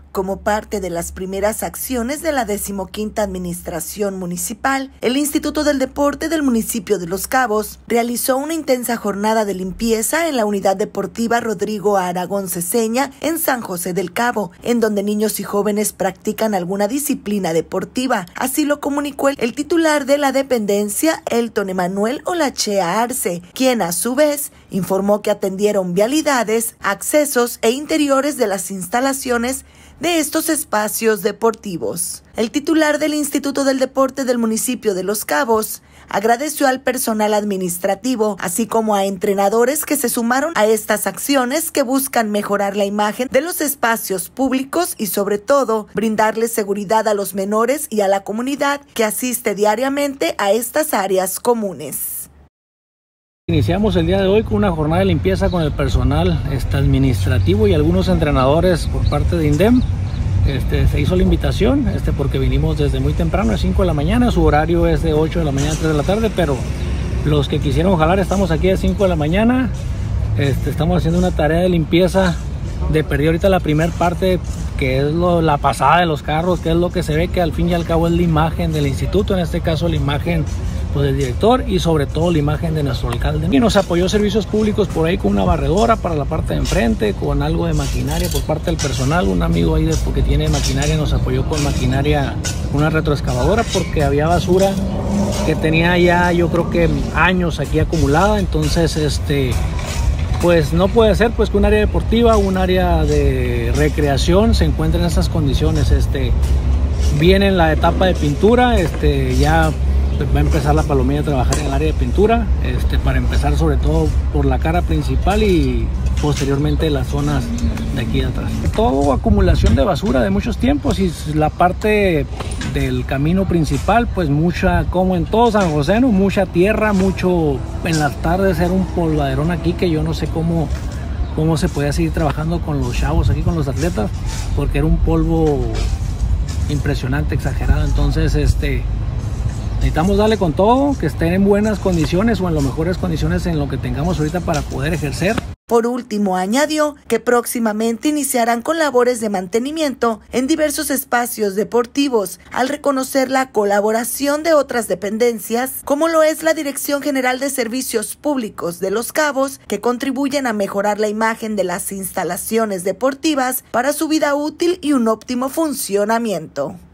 Como parte de las primeras acciones de la 15ª Administración Municipal, el Instituto del Deporte del municipio de Los Cabos realizó una intensa jornada de limpieza en la unidad deportiva Rodrigo Aragón Ceseña en San José del Cabo, en donde niños y jóvenes practican alguna disciplina deportiva. Así lo comunicó el titular de la dependencia, Elton Emanuel Olachea Arce, quien a su vez informó que atendieron vialidades, accesos e interiores de las instalaciones de estos espacios deportivos. El titular del Instituto del Deporte del municipio de Los Cabos agradeció al personal administrativo, así como a entrenadores que se sumaron a estas acciones que buscan mejorar la imagen de los espacios públicos y sobre todo brindarles seguridad a los menores y a la comunidad que asiste diariamente a estas áreas comunes. Iniciamos el día de hoy con una jornada de limpieza con el personal administrativo y algunos entrenadores por parte de INDEM. Se hizo la invitación porque vinimos desde muy temprano, a 5 de la mañana, su horario es de 8 de la mañana a 3 de la tarde, pero los que quisieron jalar estamos aquí a 5 de la mañana. Estamos haciendo una tarea de limpieza de perdí ahorita la primera parte, que es la pasada de los carros, que es lo que se ve que al fin y al cabo es la imagen del instituto, en este caso la imagen del director y sobre todo la imagen de nuestro alcalde. Y nos apoyó Servicios Públicos por ahí con una barredora para la parte de enfrente, con algo de maquinaria por parte del personal. Un amigo ahí porque tiene maquinaria nos apoyó con maquinaria, una retroexcavadora, porque había basura que tenía ya yo creo que años aquí acumulada. Entonces pues no puede ser pues que un área deportiva, un área de recreación se encuentre en estas condiciones. Viene en la etapa de pintura, ya va a empezar la palomilla a trabajar en el área de pintura, para empezar sobre todo por la cara principal y posteriormente las zonas de aquí de atrás. Todo acumulación de basura de muchos tiempos y la parte del camino principal, pues mucha, como en todo San José, ¿no? Mucha tierra, mucho, en las tardes era un polvaderón aquí que yo no sé cómo se podía seguir trabajando con los chavos aquí, con los atletas, porque era un polvo impresionante, exagerado. Entonces necesitamos darle con todo, que estén en buenas condiciones o en las mejores condiciones en lo que tengamos ahorita para poder ejercer. Por último, añadió que próximamente iniciarán con labores de mantenimiento en diversos espacios deportivos, al reconocer la colaboración de otras dependencias, como lo es la Dirección General de Servicios Públicos de Los Cabos, que contribuyen a mejorar la imagen de las instalaciones deportivas para su vida útil y un óptimo funcionamiento.